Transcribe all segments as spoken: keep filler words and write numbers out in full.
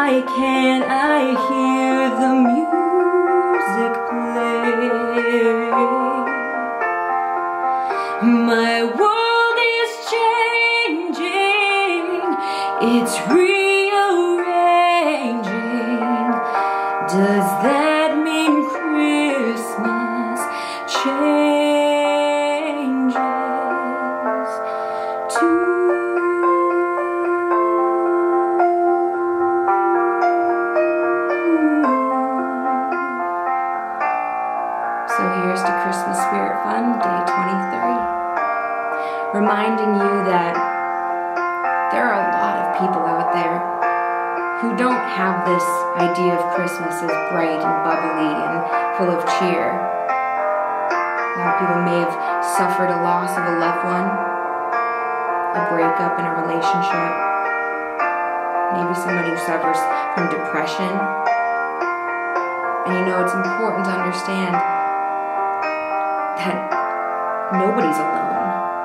Why can't I hear the music play? My world is changing, it's rearranging. Does that mean Christmas changes too? So here's to Christmas Spirit Fun, day twenty-three. Reminding you that there are a lot of people out there who don't have this idea of Christmas as bright and bubbly and full of cheer. A lot of people may have suffered a loss of a loved one, a breakup in a relationship, maybe somebody who suffers from depression. And you know, it's important to understand that nobody's alone.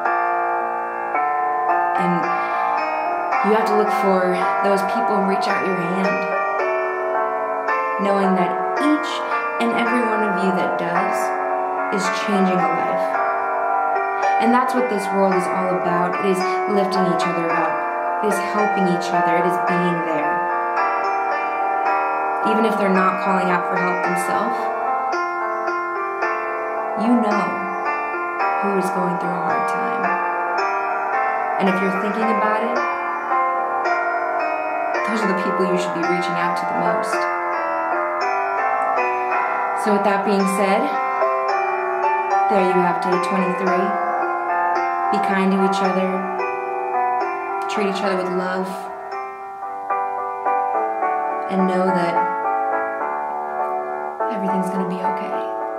And you have to look for those people and reach out your hand, knowing that each and every one of you that does is changing a life. And that's what this world is all about. It is lifting each other up. It is helping each other. It is being there. Even if they're not calling out for help themselves, you know who is going through a hard time. And if you're thinking about it, those are the people you should be reaching out to the most. So with that being said, there you have day twenty-three. Be kind to each other. Treat each other with love. And know that everything's going to be okay.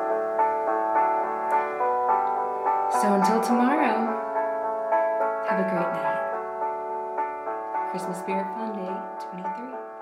So until tomorrow, have a great night. Christmas Spirit Fun Day twenty-three.